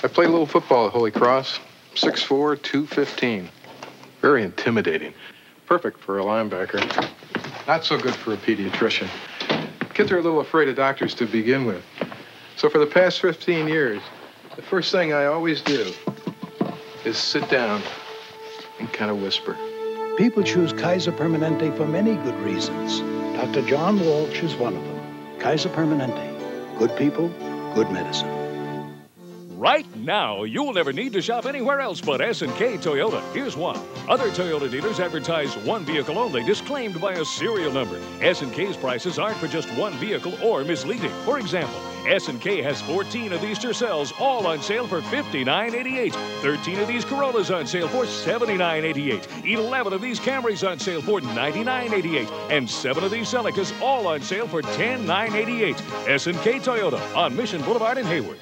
I played a little football at Holy Cross. 6'4", 215. Very intimidating. Perfect for a linebacker. Not so good for a pediatrician. Kids are a little afraid of doctors to begin with. So for the past 15 years, the first thing I always do is sit down and kind of whisper. People choose Kaiser Permanente for many good reasons. Dr. John Walsh is one of them. Kaiser Permanente. Good people, good medicine. Right now, you'll never need to shop anywhere else but S&K Toyota. Here's one. Other Toyota dealers advertise one vehicle only, disclaimed by a serial number. S&K's prices aren't for just one vehicle or misleading. For example, S&K has 14 of these Tercels, all on sale for $59.88. 13 of these Corollas on sale for $79.88. 11 of these Camrys on sale for $99.88. And 7 of these Celicas, all on sale for $10,988. S&K Toyota on Mission Boulevard in Hayward.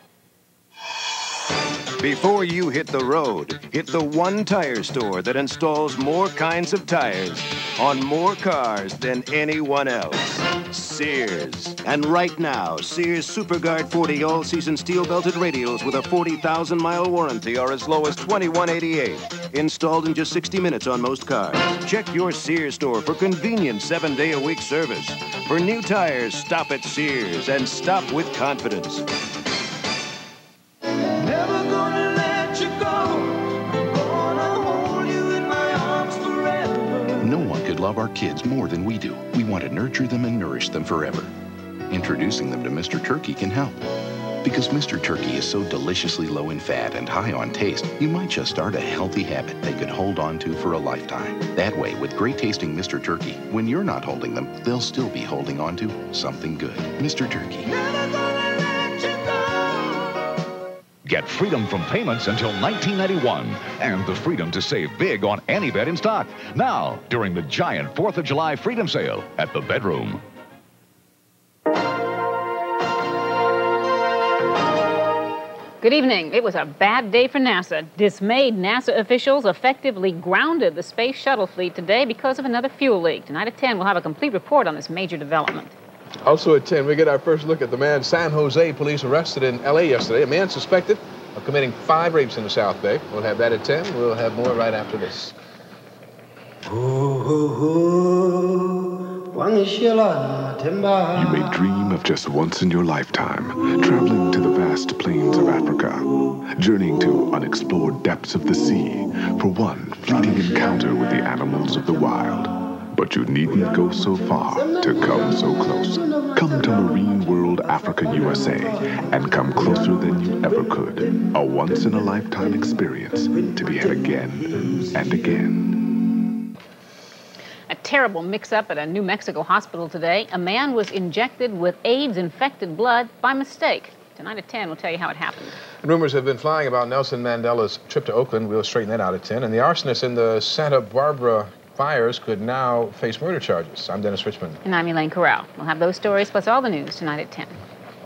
Before you hit the road, hit the one tire store that installs more kinds of tires on more cars than anyone else. Sears. And right now, Sears SuperGuard 40 all-season steel-belted radials with a 40,000-mile warranty are as low as $21.88. Installed in just 60 minutes on most cars. Check your Sears store for convenient 7-day-a-week service. For new tires, stop at Sears and stop with confidence. Love our kids more than we do. We want to nurture them and nourish them forever. Introducing them to Mr. Turkey can help. Because Mr. Turkey is so deliciously low in fat and high on taste, you might just start a healthy habit they could hold on to for a lifetime. That way, with great tasting Mr. Turkey, when you're not holding them, they'll still be holding on to something good. Mr. Turkey. Get freedom from payments until 1991 and the freedom to save big on any bed in stock. Now, during the giant 4th of July Freedom Sale at the Bedroom. Good evening. It was a bad day for NASA. Dismayed NASA officials effectively grounded the space shuttle fleet today because of another fuel leak. Tonight at 10, we'll have a complete report on this major development. Also at 10, we get our first look at the man San Jose police arrested in L.A. yesterday. A man suspected of committing 5 rapes in the South Bay. We'll have that at 10. We'll have more right after this. You may dream of just once in your lifetime, traveling to the vast plains of Africa, journeying to unexplored depths of the sea for one fleeting encounter with the animals of the wild. But you needn't go so far to come so close. Come to Marine World Africa USA and come closer than you ever could. A once-in-a-lifetime experience to be had again and again. A terrible mix-up at a New Mexico hospital today. A man was injected with AIDS-infected blood by mistake. Tonight at 10, we'll tell you how it happened. And rumors have been flying about Nelson Mandela's trip to Oakland. We'll straighten that out at 10. And the arsonist in the Santa Barbara fires could now face murder charges. I'm Dennis Richmond. And I'm Elaine Corral. We'll have those stories plus all the news tonight at 10.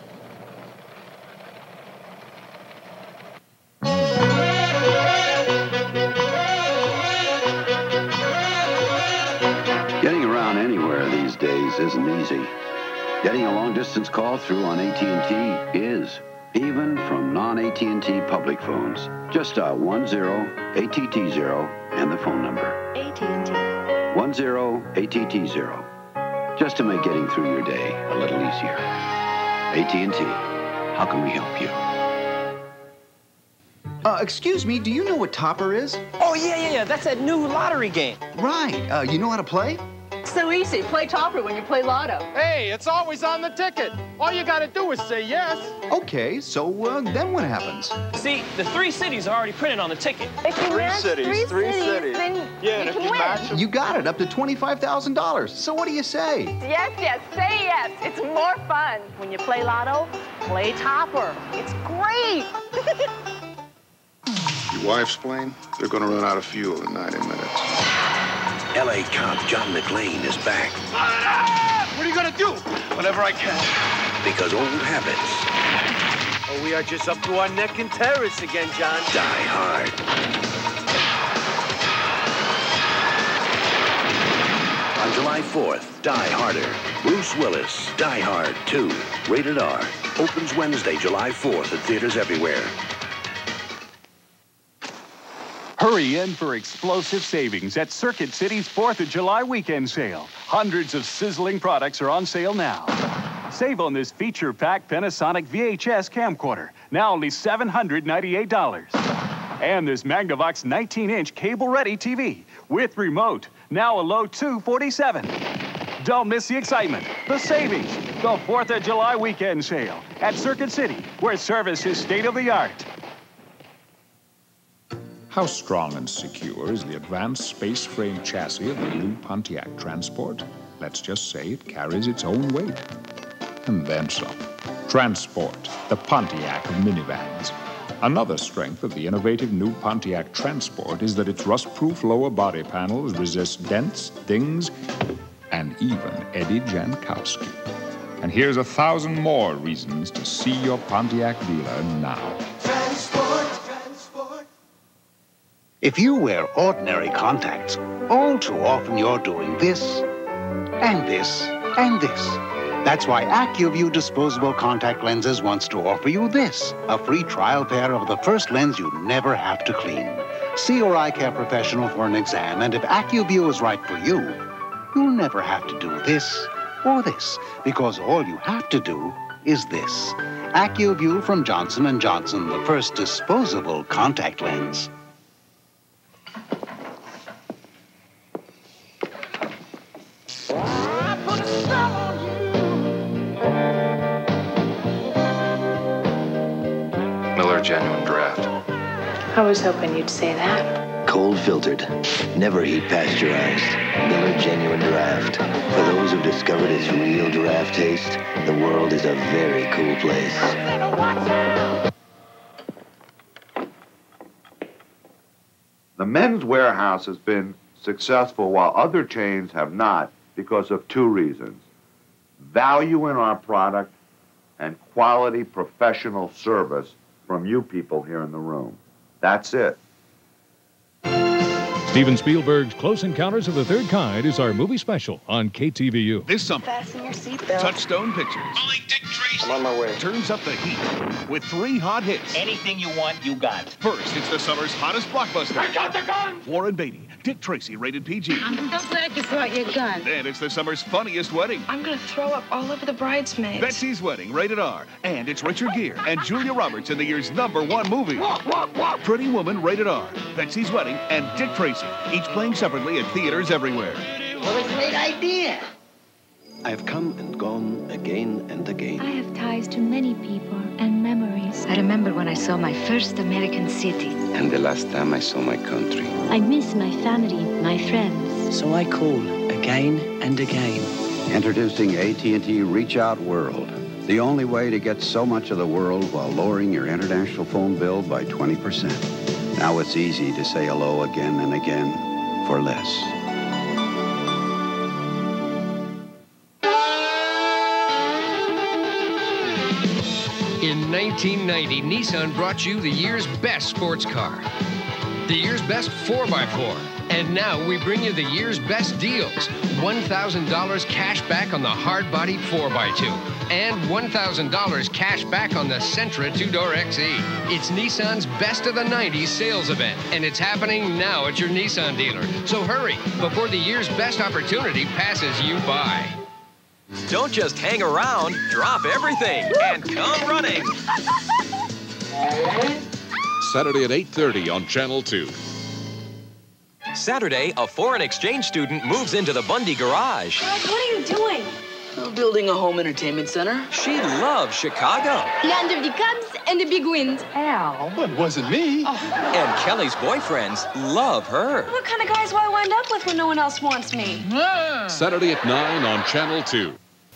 Getting around anywhere these days isn't easy. Getting a long-distance call through on AT&T is, even from non-AT&T public phones. Just dial 10-ATT-0 and the phone number. AT&T. 10-ATT-0. Just to make getting through your day a little easier. AT&T. How can we help you? Excuse me, do you know what Topper is? Oh, yeah. That's that new lottery game. Right. You know how to play? So easy. Play Topper when you play Lotto. Hey, it's always on the ticket. All you gotta do is say yes. Okay, so then what happens? See, the 3 cities are already printed on the ticket. If you match three cities, then yeah, you and can if you win. match them. You got it, up to $25,000. So what do you say? Yes, say yes. It's more fun. When you play Lotto, play Topper. It's great. Your wife's plane? They're gonna run out of fuel in 90 minutes. L.A. cop John McClane is back. What are you gonna do? Whatever I can. Because old habits. Oh, we are just up to our neck in terrorists again, John. Die hard. On July 4th, Die Harder. Bruce Willis, Die Hard 2, rated R. Opens Wednesday, July 4th at theaters everywhere. Hurry in for explosive savings at Circuit City's 4th of July weekend sale. Hundreds of sizzling products are on sale now. Save on this feature-packed Panasonic VHS camcorder, now only $798. And this Magnavox 19-inch cable-ready TV with remote, now a low $247. Don't miss the excitement, the savings, the 4th of July weekend sale at Circuit City, where service is state-of-the-art. How strong and secure is the advanced space frame chassis of the new Pontiac Transport? Let's just say it carries its own weight. And then some. Transport, the Pontiac of minivans. Another strength of the innovative new Pontiac Transport is that its rust-proof lower body panels resist dents, dings, and even Eddie Jankowski. And here's 1,000 more reasons to see your Pontiac dealer now. If you wear ordinary contacts, all too often you're doing this, and this, and this. That's why Acuvue disposable contact lenses wants to offer you this, a free trial pair of the first lens you never have to clean. See your eye care professional for an exam, and if Acuvue is right for you, you'll never have to do this or this, because all you have to do is this. Acuvue from Johnson & Johnson, the first disposable contact lens. Miller Genuine Draft. I was hoping you'd say that. Cold filtered, never heat pasteurized. Miller Genuine Draft. For those who've discovered its real draft taste, the world is a very cool place. The men's Wearhouse has been successful while other chains have not because of two reasons. Value in our product and quality professional service from you people here in the room. That's it. Steven Spielberg's Close Encounters of the Third Kind is our movie special on KTVU. This summer, Fasten your seatbelt. Touchstone Pictures I'm on my way. turns up the heat with 3 hot hits. Anything you want, you got. First, it's the summer's hottest blockbuster. I got the gun! Warren Beatty, Dick Tracy, rated PG. I'm so glad you brought your gun. Then it's the summer's funniest wedding. I'm gonna throw up all over the bridesmaids. Betsy's Wedding, rated R. And it's Richard Gere and Julia Roberts in the year's #1 movie. Pretty Woman, rated R. Betsy's Wedding and Dick Tracy, each playing separately at theaters everywhere. What a great idea! I have come and gone again and again. I have ties to many people and memories. I remember when I saw my first American city. And the last time I saw my country. I miss my family, my friends. So I call again and again. Introducing AT&T Reach Out World. The only way to get so much of the world while lowering your international phone bill by 20%. Now it's easy to say hello again and again for less. In 1990, Nissan brought you the year's best sports car, the year's best 4x4. And now we bring you the year's best deals. $1,000 cash back on the hard body 4x2. And $1,000 cash back on the Sentra 2-door XE. It's Nissan's Best of the 90s sales event. And it's happening now at your Nissan dealer. So hurry before the year's best opportunity passes you by. Don't just hang around, drop everything, and come running. Saturday at 8:30 on Channel 2. Saturday, a foreign exchange student moves into the Bundy garage. What are you doing? We're building a home entertainment center. She loves Chicago. Land of the Cubs and the big wind. Al. Well, it wasn't me. And Kelly's boyfriends love her. What kind of guys will I wind up with when no one else wants me? Saturday at 9 on Channel 2.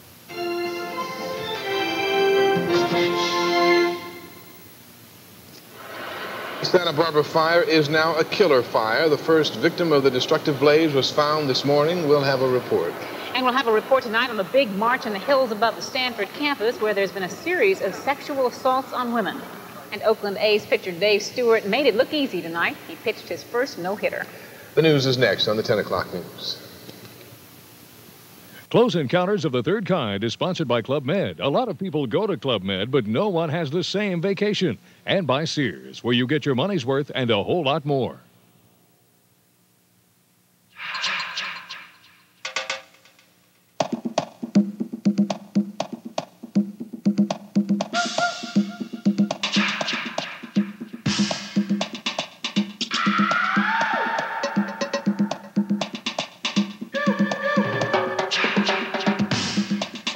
Santa Barbara fire is now a killer fire. The first victim of the destructive blaze was found this morning. We'll have a report. And we'll have a report tonight on the big march in the hills above the Stanford campus where there's been a series of sexual assaults on women. And Oakland A's pitcher Dave Stewart made it look easy tonight. He pitched his first no-hitter. The news is next on the 10 o'clock news. Close Encounters of the Third Kind is sponsored by Club Med. A lot of people go to Club Med, but no one has the same vacation. And by Sears, where you get your money's worth and a whole lot more.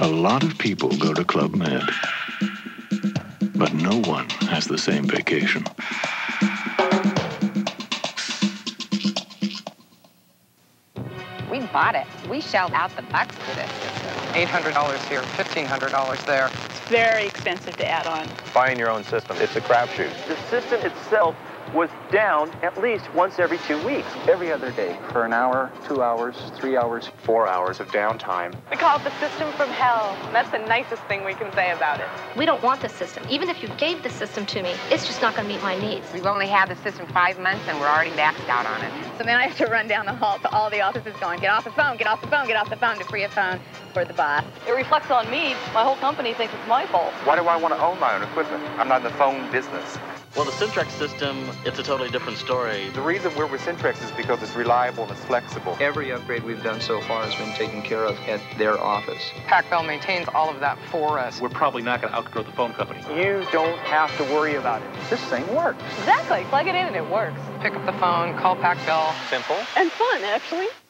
A lot of people go to Club Med, but no one has the same vacation. We bought it. We shelled out the bucks for this system. $800 here, $1,500 there. It's very expensive to add on. Buying your own system, it's a crapshoot. The system itself was down at least once every 2 weeks. Every other day for an hour, 2 hours, 3 hours, 4 hours of downtime. We call it the system from hell. That's the nicest thing we can say about it. We don't want the system. Even if you gave the system to me, it's just not going to meet my needs. We've only had the system 5 months and we're already maxed out on it. So then I have to run down the hall to all the offices going, get off the phone, get off the phone, get off the phone, to free a phone for the boss. It reflects on me. My whole company thinks it's my fault. Why do I want to own my own equipment? I'm not in the phone business. Well, the Syntrex system, it's a totally different story. The reason we're with Syntrex is because it's reliable and it's flexible. Every upgrade we've done so far has been taken care of at their office. Pac-Bell maintains all of that for us. We're probably not going to outgrow the phone company. You don't have to worry about it. This thing works. Exactly. Plug it in and it works. Pick up the phone, call Pac-Bell. Simple. And fun, actually.